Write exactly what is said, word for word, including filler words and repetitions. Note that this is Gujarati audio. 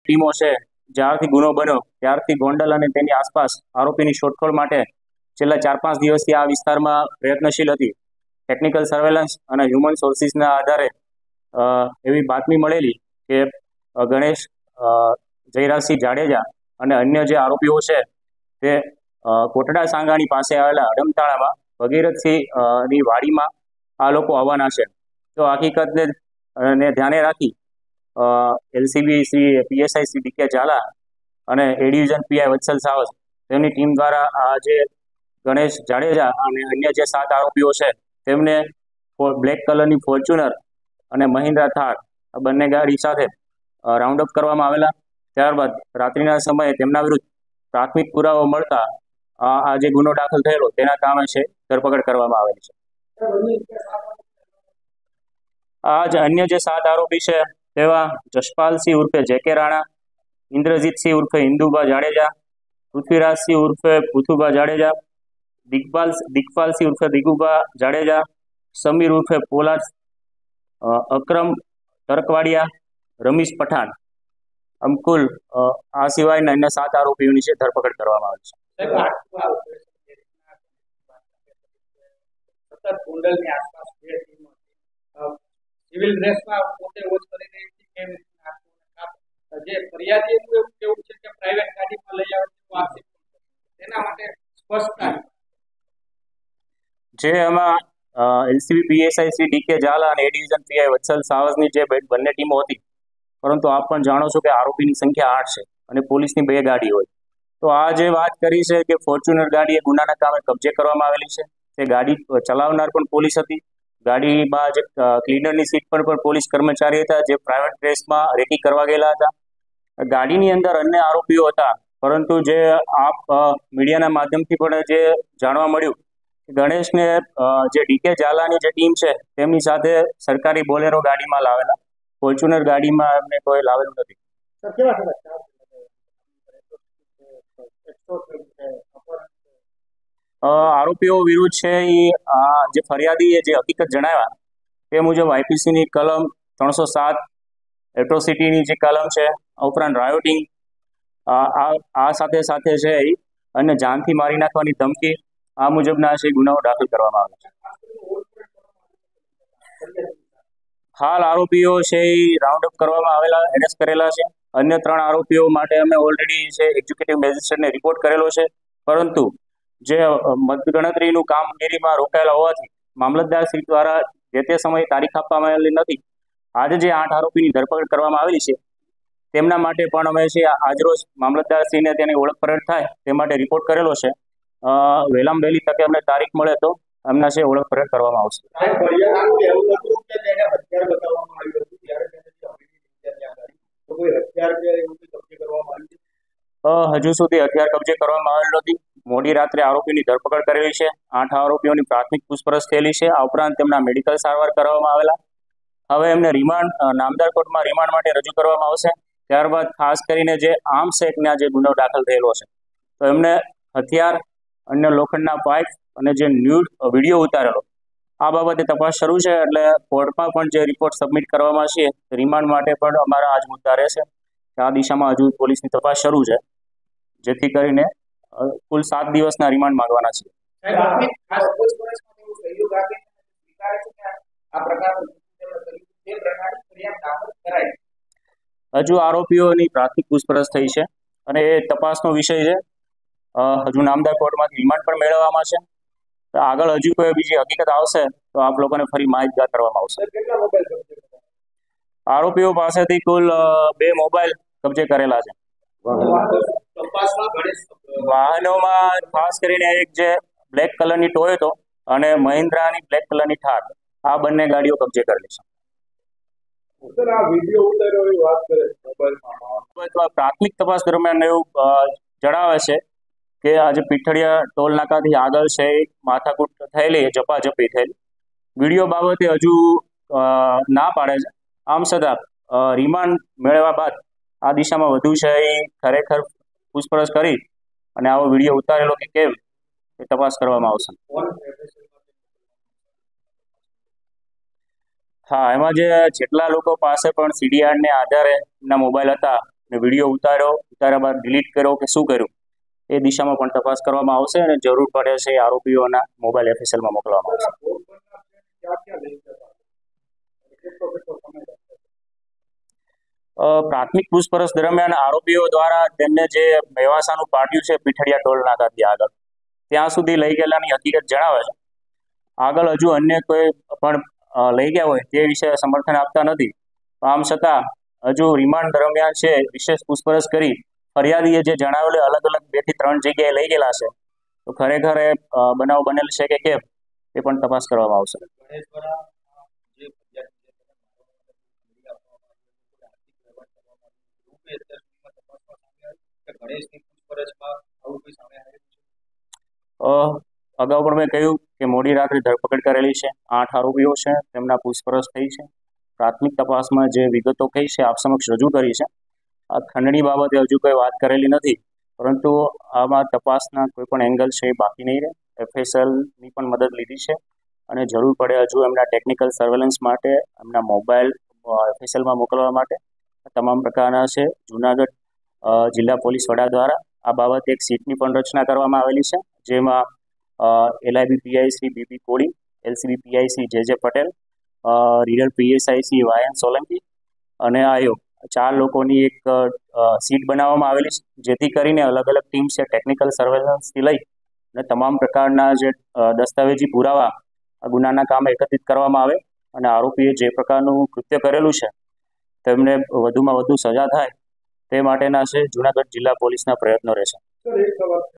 ટીમો છે જ્યારથી ગુનો બન્યો ત્યારથી ગોંડલ અને તેની આસપાસ આરોપીની શોધખોળ માટે છેલ્લા ચાર પાંચ દિવસથી આ વિસ્તારમાં પ્રયત્નશીલ હતી. ટેકનિકલ સર્વેલન્સ અને હ્યુમન સોર્સિસના આધારે એવી બાતમી મળેલી કે ગણેશ જયરાજસિંહ જાડેજા અને અન્ય જે આરોપીઓ છે તે કોટડા સાંગાણી પાસે આવેલા અડમતાળામાં ભગીરથસિંહ ની વાડીમાં આ લોકો આવવાના છે. તો હકીકતને ને ધ્યાને રાખી LCB Shri PSI Shri DK Jhala અને એ ડિવિઝન પીઆઈ વત્સલ સાવજ તેમની ટીમ દ્વારા આ જે ગણેશ જાડેજા અને અન્ય જે સાત આરોપીઓ છે તેમને બ્લેક કલરની ફોર્ચ્યુનર અને મહિન્દ્રા થાર આ બંને ગાડી સાથે રાઉન્ડ અપ કરવામાં આવેલા. ત્યારબાદ રાત્રિના સમયે તેમના વિરુદ્ધ પ્રાથમિક પુરાવો મળતા આ જે ગુનો દાખલ થયેલો તેના કામે છે ધરપકડ કરવામાં આવેલી છે. આ જ અન્ય જે સાત આરોપી છે તેવા જશપાલસિંહ ઉર્ફે જેકે રાણા, ઇન્દ્રજીતસિંહ ઉર્ફે ઇન્દુભા જાડેજા, પૃથ્વીરાજસિંહ ઉર્ફે પૃથુભા જાડેજા, દિગ્પાલ દિગ્પાલસિંહ ઉર્ફે દિગુભા જાડેજા, સમીર ઉર્ફે પોલાદ, અકરમ તરકવાડિયા, રમીશ પઠાણ, આમ કુલ આ સિવાયના અન્ય સાત આરોપીઓની છે ધરપકડ કરવામાં આવી છે. જે એમાં LCB PSI Shri DK Jhala અને એ ડિવિઝન પીઆઈ વત્સલ સાવજની જે બંને ટીમો હતી, પરંતુ આપ પણ જાણો છો કે આરોપીની સંખ્યા આઠ છે અને પોલીસની બે ગાડી હોય. તો આ જે વાત કરી છે કે ફોર્ચ્યુનર ગાડી એ ગુનાના કામે કબજે કરવામાં આવેલી છે, તે ગાડી ચલાવનાર પણ પોલીસ હતી. ગાડીમાં જે ક્લીનરની સીટ પર પણ પોલીસ કર્મચારી હતા જે પ્રાઇવેટ ડ્રેસમાં રેકી કરવા ગયેલા હતા. ગાડીની અંદર અન્ય આરોપીઓ હતા, પરંતુ જે આપ મીડિયાના માધ્યમથી પણ જે જાણવા મળ્યું ગણેશને જે ડીકે ઝાલાની જે ટીમ છે તેમની સાથે સરકારી બોલેરો ગાડીમાં લાવેલા, ફોર્ચ્યુનર ગાડીમાં એમને કોઈ લાવેલું નથી. આરોપીઓ વિરુદ્ધ છે એ જે ફરિયાદીએ જે હકીકત જણાવ્યા તે મુજબ આઈપીસીની કલમ ત્રણસો સાત એટ્રોસિટીની જે કલમ છે, ઉપરાંત રાયોટિંગ, આ સાથે સાથે છે અને જાનથી મારી નાખવાની ધમકી, આ મુજબના છે ગુનાઓ દાખલ કરવામાં આવે છે. હાલ આરોપીઓ છે એ રાઉન્ડ અપ કરવામાં આવેલા, એરેસ્ટ કરેલા છે. અન્ય ત્રણ આરોપીઓ માટે અમે ઓલરેડી છે એક્ઝિક્યુટિવ મેજિસ્ટ્રેટને રિપોર્ટ કરેલો છે, પરંતુ જે મતગણતરીનું કામગીરીમાં રોકાયેલા હોવાથી મામલતદાર શ્રી દ્વારા જે તે સમયે તારીખ આપવામાં આવેલી નથી. આજે જે આઠ આરોપીની ધરપકડ કરવામાં આવેલી છે તેમના માટે પણ અમે છે આજરોજ મામલતદારશ્રીને તેની ઓળખ પરેડ થાય તે માટે રિપોર્ટ કરેલો છે. વહેલામાં વહેલી તકે અમને તારીખ મળે તો એમના છે ઓળખ પરેડ કરવામાં આવશે. હજુ સુધી હથિયાર કબજે કરવામાં આવેલ નથી. મોડી રાત્રે આરોપીની ધરપકડ કરેલી છે. આઠ આરોપીઓની પ્રાથમિક પૂછપરછ થયેલી છે. આ ઉપરાંત તેમના મેડિકલ સારવાર કરવામાં આવેલા. હવે એમને રિમાન્ડ નામદાર કોર્ટમાં રિમાન્ડ માટે રજૂ કરવામાં આવશે. ત્યારબાદ ખાસ કરીને જે આર્મ્સ એક્ટના જે ગુનો દાખલ થયેલો છે તો એમને હથિયાર, અન્ય લોખંડના પાઇપ અને જે ન્યૂડ વિડીયો ઉતારેલો આ બાબતે તપાસ શરૂ છે. એટલે કોર્ટમાં પણ જે રિપોર્ટ સબમિટ કરવામાં છે રિમાન્ડ માટે પણ અમારા આજ મુદ્દા રહેશે. આ દિશામાં હજુ પોલીસની તપાસ શરૂ છે, જેથી કરીને કુલ સાત દિવસના રિમાન્ડ માંગવાના છે. હજુ આરોપીઓની પ્રાથમિક પૂછપરછ થઈ છે અને એ તપાસનો વિષય છે. હજુ નામદાર કોર્ટમાંથી રિમાન્ડ પણ મેળવવામાં છે. આગળ હજુ કોઈ બીજી હકીકત આવશે તો આપ લોકોને ફરી માહિતગાર કરવામાં આવશે. આરોપીઓ પાસેથી કુલ બે મોબાઈલ કબજે કરેલા છે. વાહનોમાં ખાસ કરીને એક જે બ્લેક કલરની ટોયોટો અને મહિન્દ્રાની બ્લેક કલરની થાર, આ બંને ગાડીઓ કબજે કરેલી છે. પ્રાથમિક તપાસ દરમિયાન એવું જણાવે છે કે આજે પીઠડિયા ટોલ નાકાથી આગળ છે માથાકૂટ થયેલી, ઝપાઝપી થયેલી. વિડીયો બાબતે હજુ ના પાડે છે. આમ છતાં રિમાન્ડ મેળવ્યા બાદ આ દિશામાં વધુ છે એ ખરેખર પૂછપરછ કરી અને આવો વિડીયો ઉતારેલો કે કેમ એ તપાસ કરવામાં આવશે. હા, એમાં જે જેટલા લોકો પાસે પણ સીડીઆરને આધારે એમના મોબાઈલ હતા ને વિડીયો ઉતાર્યો, ઉતાર્યા બાદ ડિલીટ કર્યો કે શું કર્યું એ દિશામાં પણ તપાસ કરવામાં આવશે અને જરૂર પડે છે એ આરોપીઓના મોબાઈલ એફએસએલમાં મોકલવામાં આવશે. પ્રાથમિક પૂછપરછ દરમિયાન આરોપીઓ દ્વારા તેમને જે મેવાસાનું પાટિયું છે પીઠડિયા ટોલ નાકાથી આગળ ત્યાં સુધી લઈ ગયેલાની હકીકત જણાવે છે. આગળ હજુ અન્ય કોઈ પણ લઈ ગયા હોય તે વિશે સમર્થન આપતા નથી. આમ છતાં હજુ રિમાન્ડ દરમિયાન છે વિશેષ પૂછપરછ કરી ફરિયાદીએ જે જણાવેલું અલગ અલગ બે થી ત્રણ જગ્યાએ લઈ ગયેલા છે તો ખરેખર એ બનાવ બનેલ છે કે કેમ એ પણ તપાસ કરવામાં આવશે. અગાઉ પણ મેં કહ્યું કે મોડી રાત્રે ધરપકડ કરેલી છે. આઠ આરોપીઓ છે, તેમના પૂછપરછ થઈ છે. પ્રાથમિક તપાસમાં જે વિગતો કહી છે આપ સમક્ષ રજૂ કરી છે. આ ખંડણી બાબતે હજુ કોઈ વાત કરેલી નથી, પરંતુ આમાં તપાસના કોઈ પણ એંગલ છે એ બાકી નહીં રહે. એફએસએલની પણ મદદ લીધી છે અને જરૂર પડે હજુ એમના ટેકનિકલ સર્વેલન્સ માટે એમના મોબાઈલ એફએસએલમાં મોકલવા માટે તમામ પ્રકારના છે. જુનાગઢ જિલ્લા પોલીસ વડા દ્વારા આ બાબતે એક સીટની પણ રચના કરવામાં આવેલી છે, જેમાં LIB PIC BP Koli, LCB PIC J J Patel, reader PSIC Y N Solanki અને આયો ચાર લોકોની એક સીટ બનાવવામાં આવેલી છે, જેથી કરીને અલગ અલગ ટીમ છે ટેકનિકલ સર્વેલન્સથી લઈ અને તમામ પ્રકારના જે દસ્તાવેજી પુરાવા આ ગુનાના કામે એકત્રિત કરવામાં આવે અને આરોપીએ જે પ્રકારનું કૃત્ય કરેલું છે તેમને વધુમાં વધુ સજા થાય તે માટેના છે જુનાગઢ જિલ્લા પોલીસના પ્રયત્નો રહેશે.